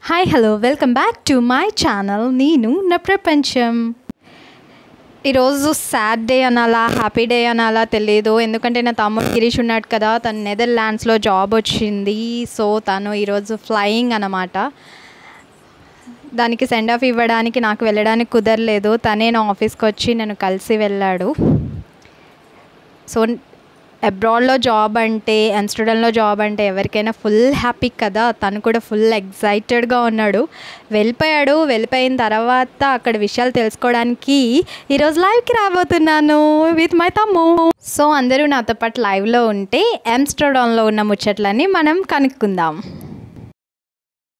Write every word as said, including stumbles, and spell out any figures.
Hi hello welcome back to my channel. నేను నా ప్రపంచం. ఈరోజు సాడ్ డే అనాలా హ్యాపీ డే అనాలా తెలియదు, ఎందుకంటే నా తమ్ముడు గిరీష్ ఉన్నాడు కదా, తను నెదర్లాండ్స్లో జాబ్ వచ్చింది. సో తను ఈరోజు ఫ్లయింగ్ అన్నమాట. దానికి సెండ్ ఆఫ్ ఇవ్వడానికి నాకు వెళ్ళడానికి కుదరలేదు. తనే నా ఆఫీస్కి వచ్చి నన్ను కలిసి వెళ్ళాడు. సో అబ్రాడ్లో జాబ్ అంటే, ఆమ్స్టర్డామ్లో జాబ్ అంటే ఎవరికైనా ఫుల్ హ్యాపీ కదా. తను కూడా ఫుల్ ఎగ్జైటెడ్గా ఉన్నాడు. వెళ్ళిపోయాడు. వెళ్ళిపోయిన తర్వాత అక్కడ విషయాలు తెలుసుకోవడానికి ఈరోజు లైవ్కి రాబోతున్నాను విత్ మై తమ్ము. సో అందరూ నాతో పాటు లైవ్లో ఉంటే ఆమ్స్టర్డామ్లో ఉన్న ముచ్చట్లని మనం కనుక్కుందాం.